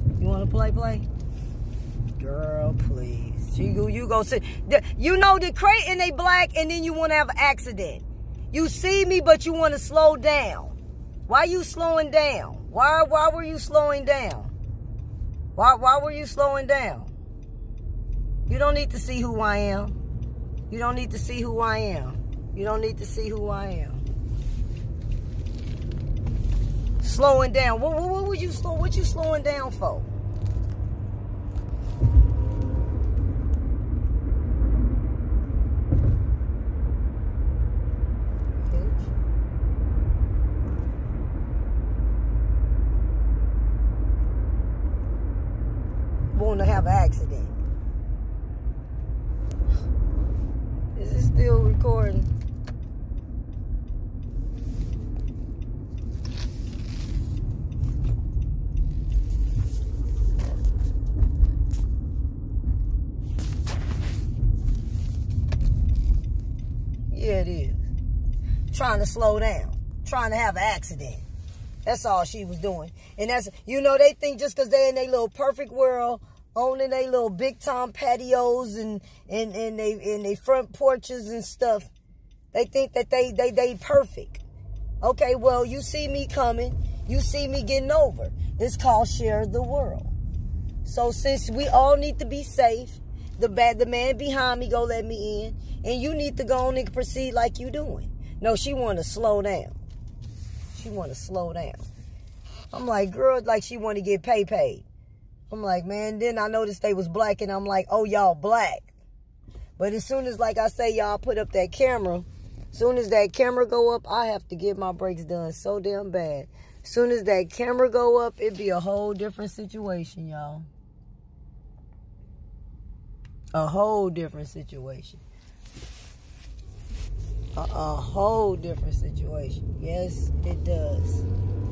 You want to play? Girl, please. You go sit. You know the Creighton, they black, and then you want to have an accident. You see me, but you want to slow down. Why you slowing down? Why were you slowing down? Why were you slowing down? You don't need to see who I am. You don't need to see who I am. You don't need to see who I am. Slowing down. What would you slow? What you slowing down for? Want to have an accident. Is it still recording? Yeah, it is. Trying to slow down. Trying to have an accident. That's all she was doing. And that's, you know, they think just because they in their little perfect world, owning their little big time patios and they front porches and stuff, they think that they perfect. Okay, well, you see me coming. You see me getting over. It's called share the world. So since we all need to be safe, the man behind me go let me in, and you need to go on and proceed like you doing. No, she want to slow down. She want to slow down. I'm like, girl, like she want to get paid. I'm like, man, then I noticed they was black, and I'm like, oh, y'all black. But as soon as, like I say, y'all put up that camera, as soon as that camera go up, I have to get my brakes done so damn bad. As soon as that camera go up, it'd be a whole different situation, y'all. A whole different situation. A whole different situation. Yes, it does.